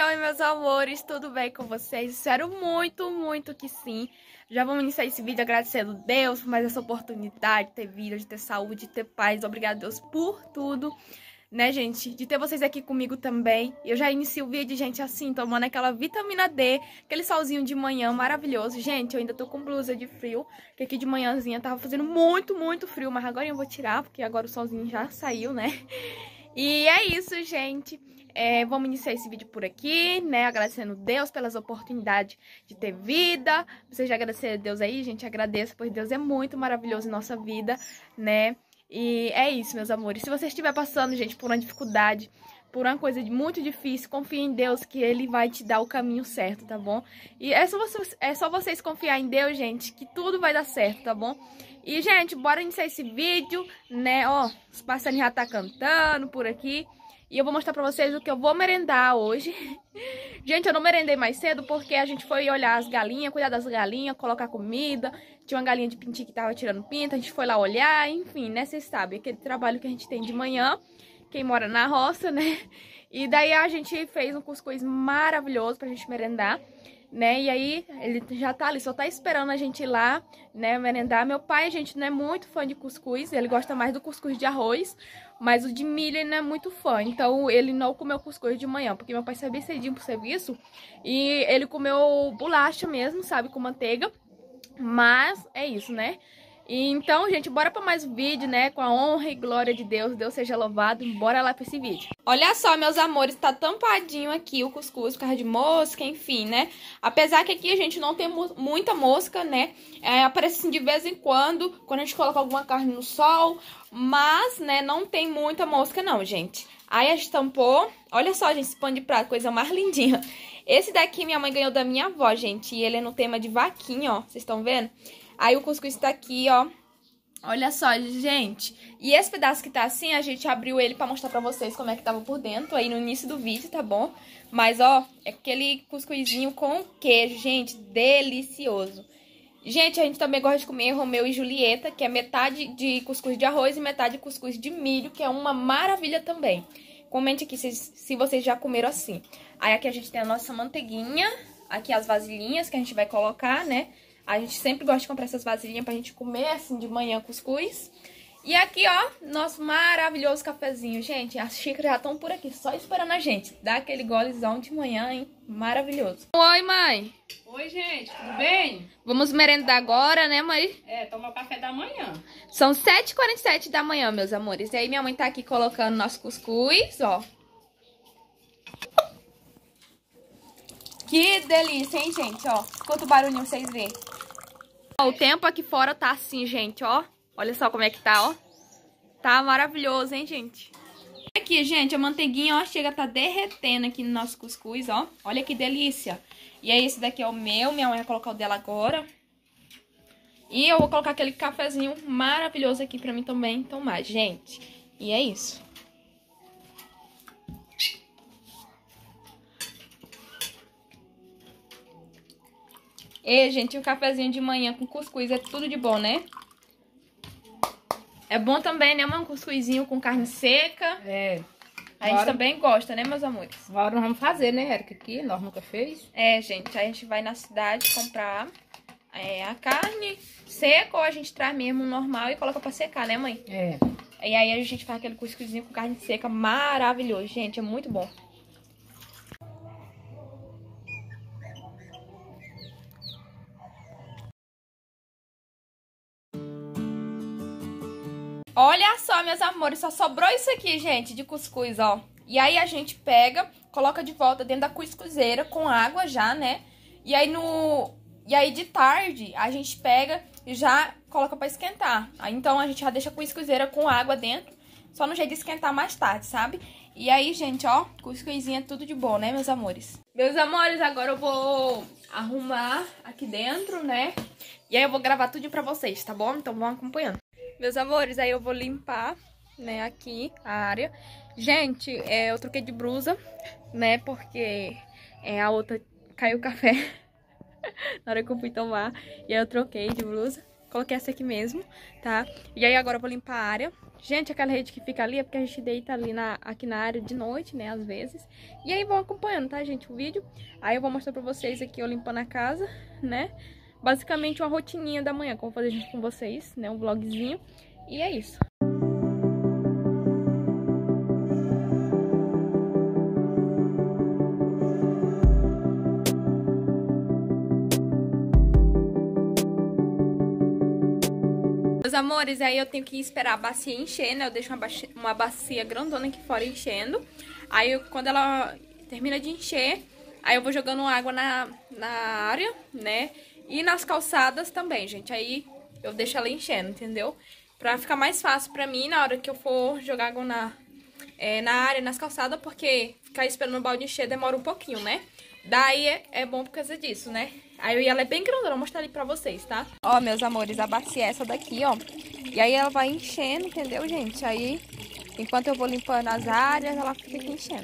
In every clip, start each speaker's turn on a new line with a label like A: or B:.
A: Oi, meus amores, tudo bem com vocês? Espero muito que sim. Já vamos iniciar esse vídeo agradecendo a Deus por mais essa oportunidade de ter vida, de ter saúde, de ter paz. Obrigada, Deus, por tudo, né, gente? De ter vocês aqui comigo também. Eu já inicio o vídeo, gente, assim, tomando aquela vitamina D, aquele solzinho de manhã maravilhoso. Gente, eu ainda tô com blusa de frio, porque aqui de manhãzinha tava fazendo muito frio, mas agora eu vou tirar, porque agora o solzinho já saiu, né? E é isso, gente. Vamos iniciar esse vídeo por aqui, né? Agradecendo a Deus pelas oportunidades de ter vida. Vocês já agradeceram a Deus aí, gente? Agradeço, pois Deus é muito maravilhoso em nossa vida, né? E é isso, meus amores. Se você estiver passando, gente, por uma dificuldade, por uma coisa muito difícil, confie em Deus que Ele vai te dar o caminho certo, tá bom? E é só vocês confiar em Deus, gente, que tudo vai dar certo, tá bom? E, gente, bora iniciar esse vídeo, né? Ó, os passarinhos já tá cantando por aqui. E eu vou mostrar pra vocês o que eu vou merendar hoje. Gente, eu não merendei mais cedo porque a gente foi olhar as galinhas, cuidar das galinhas, colocar comida. Tinha uma galinha de pintinho que tava tirando pinta, a gente foi lá olhar, enfim, né? Vocês sabem, aquele trabalho que a gente tem de manhã, quem mora na roça, né? E daí a gente fez um cuscuz maravilhoso pra gente merendar, né? E aí, ele já tá ali, só tá esperando a gente ir lá, né, merendar. Meu pai, a gente não é muito fã de cuscuz, ele gosta mais do cuscuz de arroz, mas o de milho ele não é muito fã, então ele não comeu cuscuz de manhã, porque meu pai saiu bem cedinho pro serviço e ele comeu bolacha mesmo, sabe, com manteiga, mas é isso, né? E então, gente, bora pra mais um vídeo, né? Com a honra e glória de Deus. Deus seja louvado. Bora lá pra esse vídeo. Olha só, meus amores, tá tampadinho aqui o cuscuz por causa de mosca, enfim, né? Apesar que aqui a gente não tem muita mosca, né? Aparece assim de vez em quando a gente coloca alguma carne no sol. Mas, né, não tem muita mosca não, gente. Aí a gente tampou. Olha só, gente, esse pano de prato, coisa mais lindinha. Esse daqui minha mãe ganhou da minha avó, gente. E ele é no tema de vaquinha, ó. Vocês estão vendo? Aí o cuscuz tá aqui, ó. Olha só, gente. E esse pedaço que tá assim, a gente abriu ele pra mostrar pra vocês como é que tava por dentro, aí no início do vídeo, tá bom? Mas, ó, é aquele cuscuzinho com queijo, gente, delicioso. Gente, a gente também gosta de comer Romeu e Julieta, que é metade de cuscuz de arroz e metade de cuscuz de milho, que é uma maravilha também. Comente aqui se vocês já comeram assim. Aí aqui a gente tem a nossa manteiguinha, aqui as vasilhinhas que a gente vai colocar, né? A gente sempre gosta de comprar essas vasilhinhas pra gente comer, assim, de manhã, cuscuz. E aqui, ó, nosso maravilhoso cafezinho. Gente, as xícaras já estão por aqui, só esperando a gente. Dá aquele golezão de manhã, hein? Maravilhoso. Oi, mãe.
B: Oi, gente, tudo bem?
A: Vamos merendar agora, né, mãe?
B: Tomar o café da manhã.
A: São 7h47 da manhã, meus amores. E aí minha mãe tá aqui colocando nosso cuscuz, ó. Que delícia, hein, gente, ó. Escuta o barulhinho, vocês verem. O tempo aqui fora tá assim, gente, ó. Olha só como é que tá, ó. Tá maravilhoso, hein, gente. Aqui, gente, a manteiguinha, ó, chega a tá derretendo aqui no nosso cuscuz, ó. Olha que delícia. E aí, esse daqui é o meu. Minha mãe vai colocar o dela agora. E eu vou colocar aquele cafezinho maravilhoso aqui pra mim também tomar, gente. E é isso. E, gente, um cafezinho de manhã com cuscuz é tudo de bom, né? É bom também, né, um cuscuzinho com carne seca. A gente também gosta, né, meus amores?
B: Agora nós vamos fazer, né, Érica? Aqui, nós nunca fez.
A: Gente, aí a gente vai na cidade comprar a carne seca ou a gente traz mesmo normal e coloca pra secar, né, mãe? E aí a gente faz aquele cuscuzinho com carne seca maravilhoso, gente, é muito bom. Olha só, meus amores, só sobrou isso aqui, gente, de cuscuz, ó. E aí a gente pega, coloca de volta dentro da cuscuzeira com água já, né? E aí de tarde a gente pega e já coloca pra esquentar. Aí então a gente já deixa a cuscuzeira com água dentro, só no jeito de esquentar mais tarde, sabe? E aí, gente, ó, cuscuzinho é tudo de bom, né, meus amores? Meus amores, agora eu vou arrumar aqui dentro, né? E aí eu vou gravar tudo pra vocês, tá bom? Então vão acompanhando. Meus amores, aí eu vou limpar, né, aqui a área. Gente, eu troquei de blusa, né, porque a outra caiu o café na hora que eu fui tomar. E aí eu troquei de blusa, coloquei essa aqui mesmo, tá? E aí agora eu vou limpar a área, Gente, aquela rede que fica ali é porque a gente deita ali aqui na área de noite, né, às vezes. E aí vão acompanhando, tá, gente, o vídeo. Aí eu vou mostrar pra vocês aqui eu limpando a casa, né. Basicamente uma rotininha da manhã que eu vou fazer junto com vocês, né, um vlogzinho. E é isso. Meus amores, aí eu tenho que esperar a bacia encher, né? Eu deixo uma bacia grandona aqui fora enchendo. Aí quando ela termina de encher, aí eu vou jogando água na área, né? E nas calçadas também, gente. Aí eu deixo ela enchendo, entendeu? Pra ficar mais fácil pra mim na hora que eu for jogar água na área, nas calçadas, porque ficar esperando o balde encher demora um pouquinho, né? Daí é bom por causa disso, né? Aí ela é bem grandona, vou mostrar ali pra vocês, tá? Ó, meus amores, a bacia é essa daqui, ó. E aí ela vai enchendo, entendeu, gente? Aí, enquanto eu vou limpando as áreas, ela fica aqui enchendo.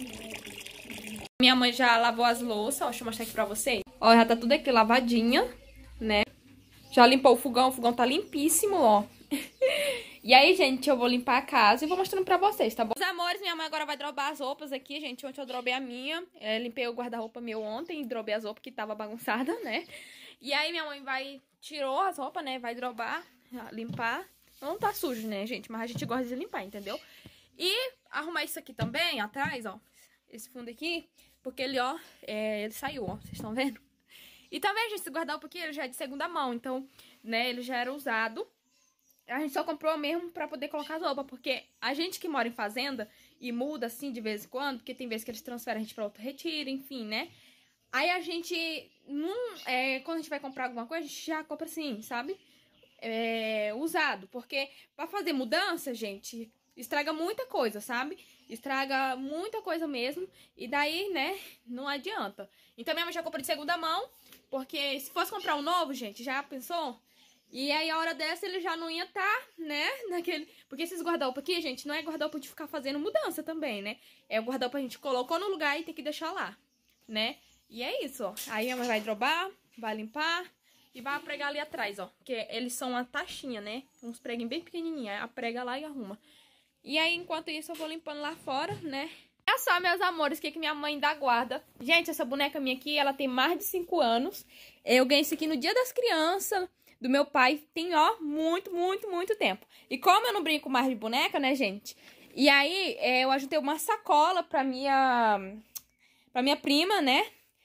A: Minha mãe já lavou as louças, ó, deixa eu mostrar aqui pra vocês. Ó, já tá tudo aqui lavadinha, né? Já limpou o fogão tá limpíssimo, ó. E aí, gente, eu vou limpar a casa e vou mostrando pra vocês, tá bom? Meus amores, minha mãe agora vai drobar as roupas aqui, gente. Ontem eu drobei a minha. Limpei o guarda-roupa meu ontem e drobei as roupas que tava bagunçada, né? E aí minha mãe tirou as roupas, né? Vai drobar, limpar. Não tá sujo, né, gente? Mas a gente gosta de limpar, entendeu? E arrumar isso aqui também, atrás, ó. Esse fundo aqui, porque ele, ó, ele saiu, ó. Vocês estão vendo? E também, gente, esse guarda-roupa aqui, ele já é de segunda mão. Então, né, ele já era usado. A gente só comprou mesmo pra poder colocar as roupas, porque a gente que mora em fazenda e muda assim de vez em quando, porque tem vezes que eles transferem a gente pra outro retiro, enfim, né? Aí a gente, quando a gente vai comprar alguma coisa, a gente já compra assim, sabe? Usado, porque pra fazer mudança, gente, estraga muita coisa, sabe? Estraga muita coisa mesmo, e daí, né, não adianta. Então minha mãe já comprou de segunda mão, porque se fosse comprar um novo, gente, já pensou? E aí, a hora dessa, ele já não ia estar, né, naquele... Porque esses guarda-roupa aqui, gente, não é guarda-roupa de ficar fazendo mudança também, né? É o guarda-roupa que a gente colocou no lugar e tem que deixar lá, né? E é isso, ó. Aí a mãe vai drobar, vai limpar e vai pregar ali atrás, ó. Porque eles são uma taxinha, né? Uns preguinhos bem pequenininhos. Aí prega lá e arruma. E aí, enquanto isso, eu vou limpando lá fora, né? Olha só, meus amores, o que minha mãe dá guarda. Gente, essa boneca minha aqui, ela tem mais de 5 anos. Eu ganhei isso aqui no Dia das Crianças... do meu pai, tem, ó, muito, muito, muito tempo. E como eu não brinco mais de boneca, né, gente? E aí, eu ajuntei uma sacola pra minha prima, né?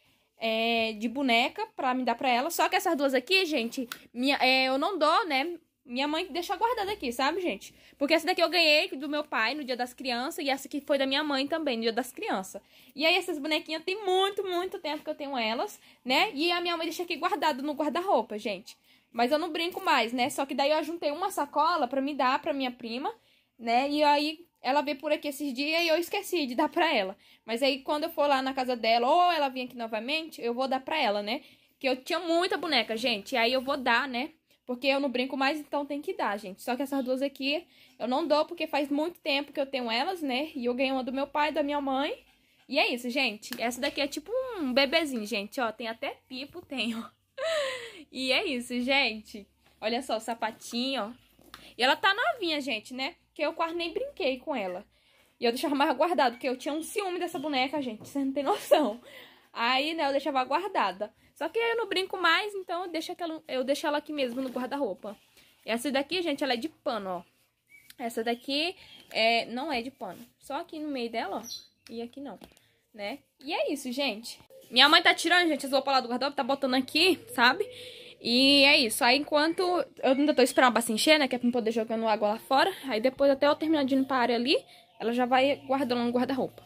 A: De boneca, pra me dar pra ela. Só que essas duas aqui, gente, eu não dou, né? Minha mãe deixa guardada aqui, sabe, gente? Porque essa daqui eu ganhei do meu pai no Dia das Crianças. E essa aqui foi da minha mãe também, no Dia das Crianças. E aí, essas bonequinhas tem muito, muito tempo que eu tenho elas, né? E a minha mãe deixa aqui guardado no guarda-roupa, gente. Mas eu não brinco mais, né? Só que daí eu juntei uma sacola pra me dar pra minha prima, né? E aí ela veio por aqui esses dias e eu esqueci de dar pra ela. Mas aí quando eu for lá na casa dela ou ela vir aqui novamente, eu vou dar pra ela, né? Que eu tinha muita boneca, gente. E aí eu vou dar, né? Porque eu não brinco mais, então tem que dar, gente. Só que essas duas aqui eu não dou porque faz muito tempo que eu tenho elas, né? E eu ganhei uma do meu pai e da minha mãe. E é isso, gente. Essa daqui é tipo um bebezinho, gente. Ó, tem até pipo, tem, ó. E é isso, gente. Olha só o sapatinho, ó. E ela tá novinha, gente, né? Que eu quase nem brinquei com ela. E eu deixava mais guardado, porque eu tinha um ciúme dessa boneca, gente. Você não tem noção. Aí, né, eu deixava guardada. Só que eu não brinco mais, então eu deixo ela aqui mesmo no guarda-roupa. Essa daqui, gente, ela é de pano, ó. Essa daqui não é de pano. Só aqui no meio dela, ó. E aqui não, né? E é isso, gente. Minha mãe tá tirando, gente, as roupas lá do guarda-roupa, tá botando aqui, sabe? E é isso. Aí, enquanto... eu ainda tô esperando a bacia encher, né? Que é pra poder jogando água lá fora. Aí, depois, até eu terminar de limpar a área ali, ela já vai guardando no guarda-roupa.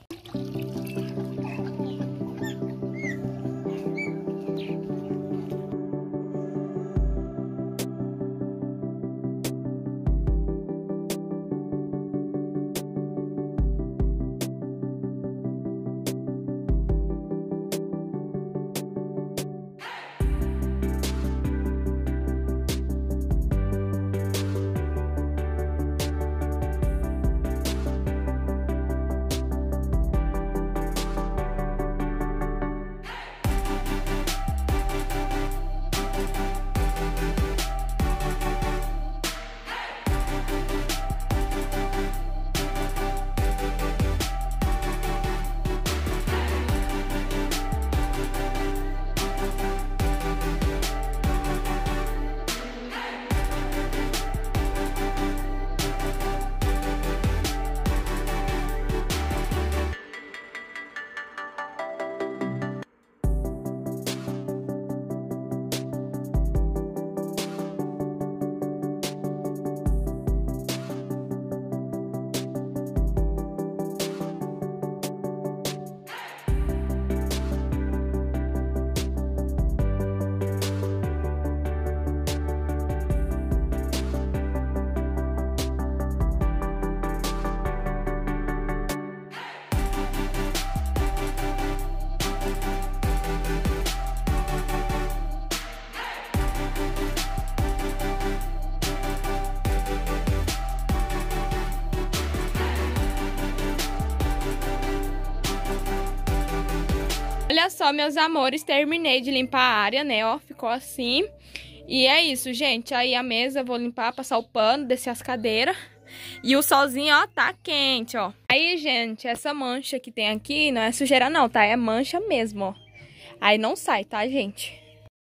A: olha só, meus amores, terminei de limpar a área, né, ó, ficou assim. E é isso, gente, aí a mesa eu vou limpar, passar o pano, descer as cadeiras. E o solzinho, ó, tá quente, ó. Aí, gente, essa mancha que tem aqui não é sujeira não, tá? É mancha mesmo, ó. Aí não sai, tá, gente?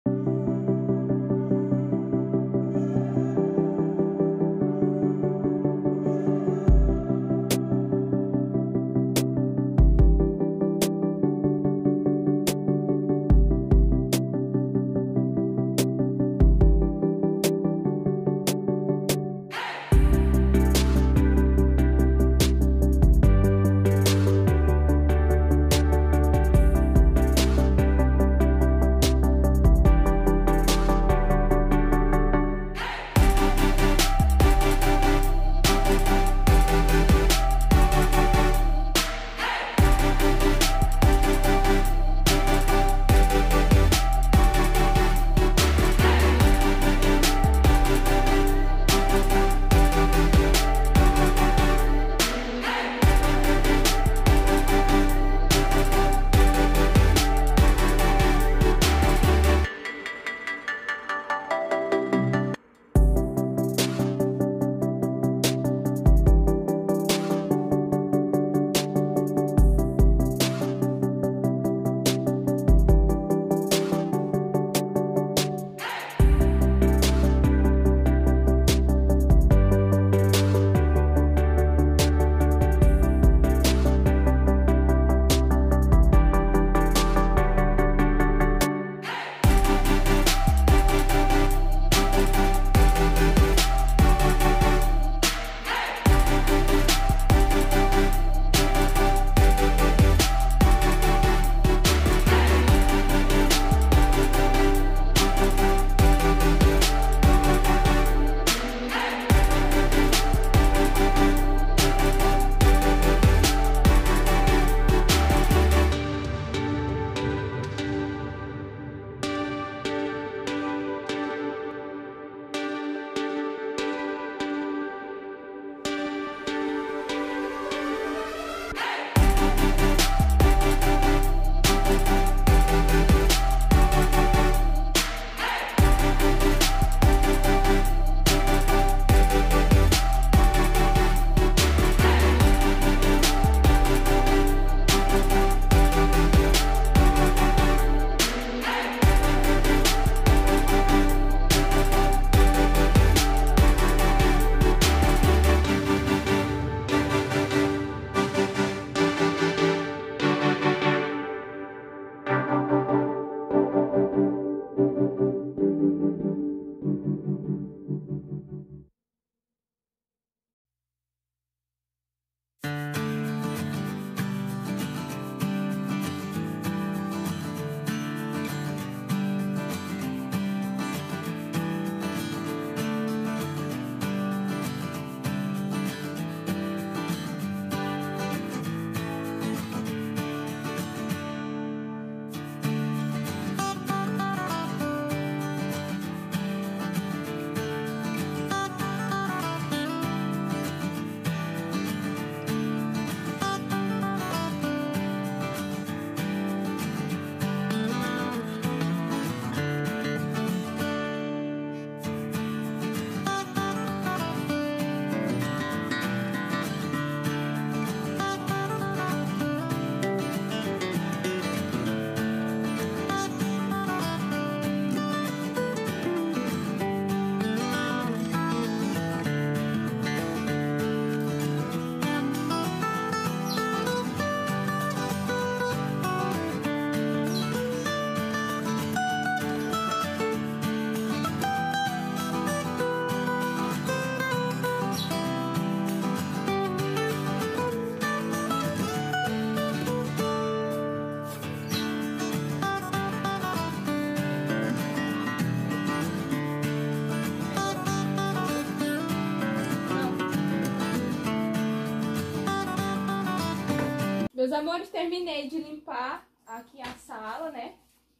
A: Meus amores, terminei de limpar aqui a sala, né?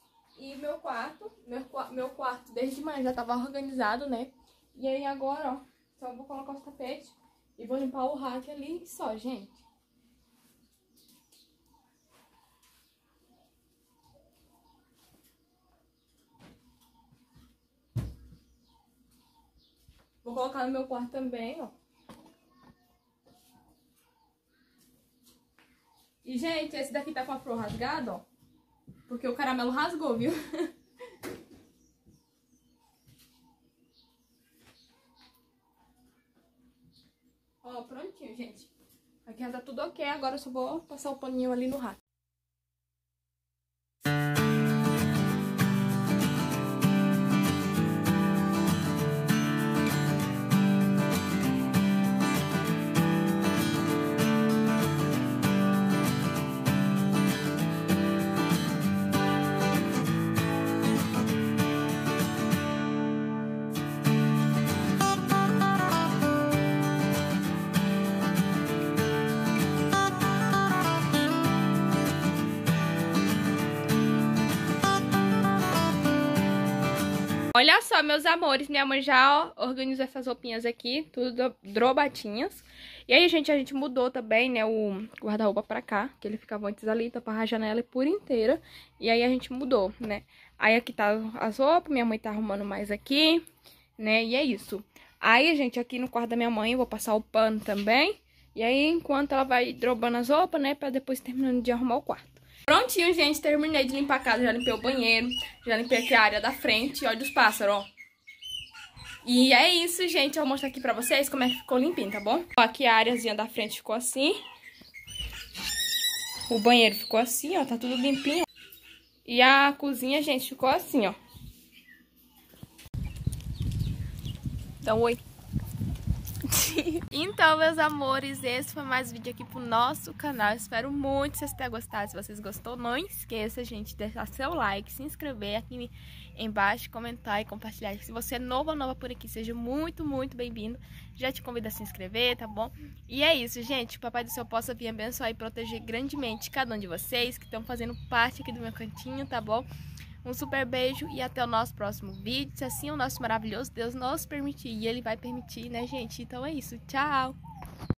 A: E meu quarto. Meu quarto desde de manhã já tava organizado, né? E aí agora, ó, só vou colocar os tapetes e vou limpar o rack ali só, gente. Vou colocar no meu quarto também, ó. E, gente, esse daqui tá com a flor rasgada, ó. Porque o caramelo rasgou, viu? Ó, prontinho, gente. Aqui já tá tudo ok. Agora eu só vou passar o paninho ali no rato. Olha só, meus amores, minha mãe já organizou essas roupinhas aqui, tudo drobatinhas. E aí, gente, a gente mudou também, né, o guarda-roupa pra cá, que ele ficava antes ali, tapava a janela por inteira. E aí a gente mudou, né. Aí aqui tá as roupas, minha mãe tá arrumando mais aqui, né, e é isso. Aí, gente, aqui no quarto da minha mãe eu vou passar o pano também. E aí, enquanto ela vai drobando as roupas, né, pra depois terminando de arrumar o quarto. Prontinho, gente, terminei de limpar a casa, já limpei o banheiro, já limpei aqui a área da frente, olha os pássaros, ó. E é isso, gente, eu vou mostrar aqui pra vocês como é que ficou limpinho, tá bom? Ó, aqui a areazinha da frente ficou assim. O banheiro ficou assim, ó, tá tudo limpinho. E a cozinha, gente, ficou assim, ó. Então, oi. Então, meus amores, esse foi mais um vídeo aqui pro nosso canal. Espero muito que vocês tenham gostado. Se vocês gostou, não esqueça, gente, de deixar seu like, se inscrever aqui embaixo, comentar e compartilhar. Se você é novo ou nova por aqui, seja muito, muito bem-vindo. Já te convido a se inscrever, tá bom? E é isso, gente. O Papai do Céu possa vir abençoar e proteger grandemente cada um de vocês que estão fazendo parte aqui do meu cantinho, tá bom? Um super beijo e até o nosso próximo vídeo. Se assim o nosso maravilhoso Deus nos permitir. E Ele vai permitir, né, gente? Então é isso. Tchau!